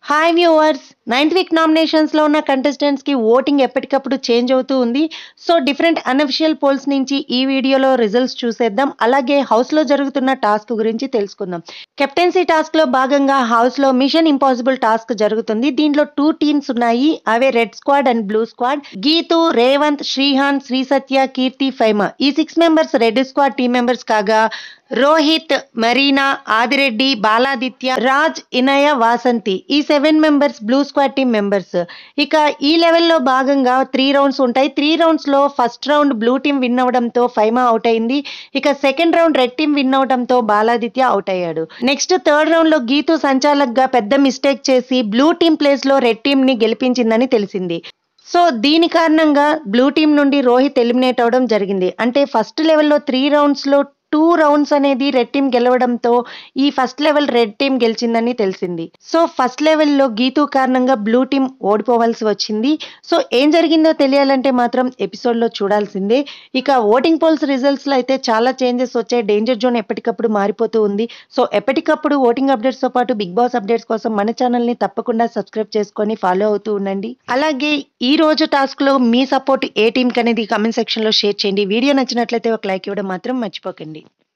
Hi viewers, ninth week నామినేషన్స్లో ఉన్న కంటెస్టెంట్స్కి ఓటింగ్ ఎప్పటికప్పుడు చేంజ్ అవుతూ ఉంది. సో డిఫరెంట్ అన్అఫిషియల్ పోల్స్ నుంచి ఈ వీడియోలో రిజల్ట్స్ చూసేద్దాం. అలాగే హౌస్లో జరుగుతున్న టాస్క్ గురించి తెలుసుకుందాం. కెప్టెన్సీ టాస్క్లో భాగంగా హౌస్లో మిషన్ ఇంపాసిబుల్ టాస్క్ జరుగుతుంది. దీంట్లో 2 టీమ్స్ ఉన్నాయి. అవే red squad and blue squad. Geetu, Revanth, Srihan, Sri Satya, Keerthi, Faima ఈ 6 members red squad team members కాగా రోహిత్, మరీనా, ఆదిరెడ్డి, బాలాదిత్య, రాజ్, ఇనయ, వాసంతి ఈ 7 members blue squad team members. ఇక ఈ లెవెల్లో భాగంగా 3 రౌండ్స్ ఉంటాయి. 3 రౌండ్స్ లో first round blue team win అవడంతో ఫైమా అవుట్ అయింది. ఇక second round red team win అవడంతో బాలాదిత్య అవుట్ అయ్యాడు. నెక్స్ట్ థర్డ్ రౌండ్ లో గీతు సంచాలక్గా పెద్ద మిస్టేక్ చేసి బ్లూ టీమ్ ప్లేస్ లో రెడ్ టీమ్ ని గెలిపించిందని తెలిసింది. సో దీని కారణంగా బ్లూ టీమ్ నుండి రోహిత్ ఎలిమినేట్ అవడం జరిగింది. అంటే ఫస్ట్ లెవెల్లో 3 రౌండ్స్ లో 2 రౌండ్స్ అనేది రెడ్ టీమ్ గెలవడంతో ఈ ఫస్ట్ లెవెల్ రెడ్ టీమ్ గెలిచిందని తెలిసింది. సో ఫస్ట్ లెవెల్లో గీతు కారణంగా బ్లూ టీమ్ ఓడిపోవాల్సి వచ్చింది. సో ఏం జరిగిందో తెలియాలంటే మాత్రం ఎపిసోడ్లో చూడాల్సిందే. ఇక ఓటింగ్ పోల్స్ రిజల్ట్స్లో అయితే చాలా చేంజెస్ వచ్చాయి. డేంజర్ జోన్ ఎప్పటికప్పుడు మారిపోతూ ఉంది. సో ఎప్పటికప్పుడు ఓటింగ్ అప్డేట్స్తో పాటు బిగ్ బాస్ అప్డేట్స్ కోసం మన ఛానల్ని తప్పకుండా సబ్స్క్రైబ్ చేసుకొని ఫాలో అవుతూ ఉండండి. అలాగే ఈ రోజు టాస్క్లో మీ సపోర్ట్ ఏ టీంకి అనేది కామెంట్ సెక్షన్లో షేర్ చేయండి. వీడియో నచ్చినట్లయితే ఒక లైక్ ఇవ్వడం మాత్రం మర్చిపోకండి.